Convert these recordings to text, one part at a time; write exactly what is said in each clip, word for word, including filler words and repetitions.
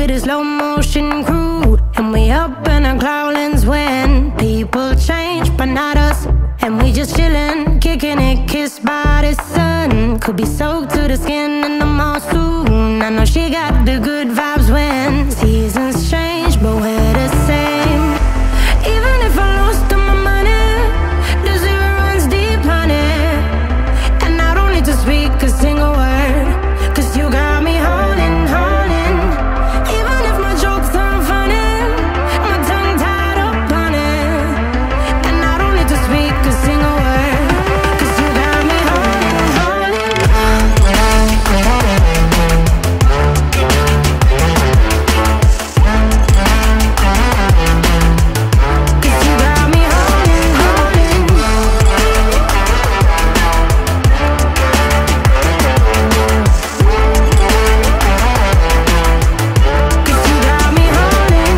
with a slow motion crew, and we up in our growlings when people change, but not us. And we just chillin', kicking it, kissed by the sun. Could be soaked to the skin in the mall soon. I know she got the good vibes when seasons change, but we're the same. Even if I lost all my money, the zero runs deep, honey. And I don't need to speak a single word, 'cause you got me holding, holding. Even if my jokes aren't funny, my tongue tied up on it. And I don't need to speak a single word, 'cause you got me holding, holding. 'Cause you got me holding, holding. 'Cause you got me holding.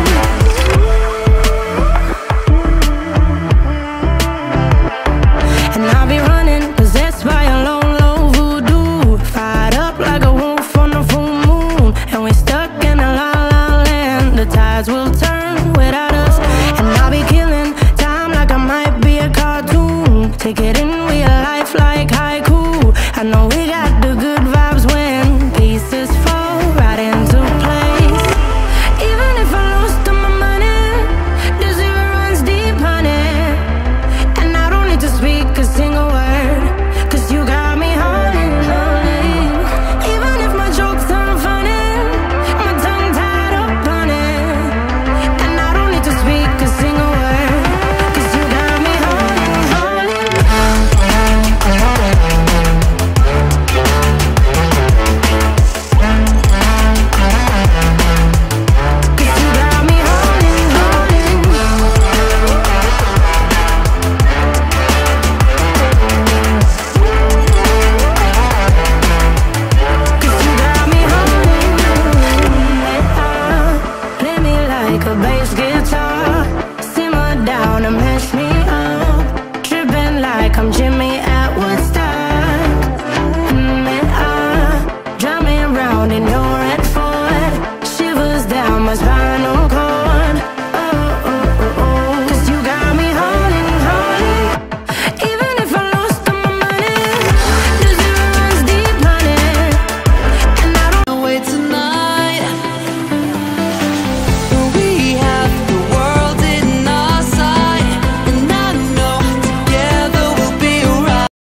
And I'll be running, possessed by a low, low voodoo. Fired up like a wolf on a full moon. And we're stuck in a la la land. The tides will turn without us. And I'll be killing time like I might be a cartoon. Take it in real life like haiku. I know we got the good vibes when pieces fall right into place. Even if I lost all my money, the zero runs deep, honey. And I don't need to speak a single word, 'cause you got me holding, holding. Even if my jokes aren't funny, my tongue tied up on it. And I don't need to speak a single word, 'cause you got me holding, holding. 'Cause you got me holding, holding. 'Cause you got me holding. Play me like a bass guitar, simmer down and mess me up. Tripping like I'm Jimmy at Woodstock.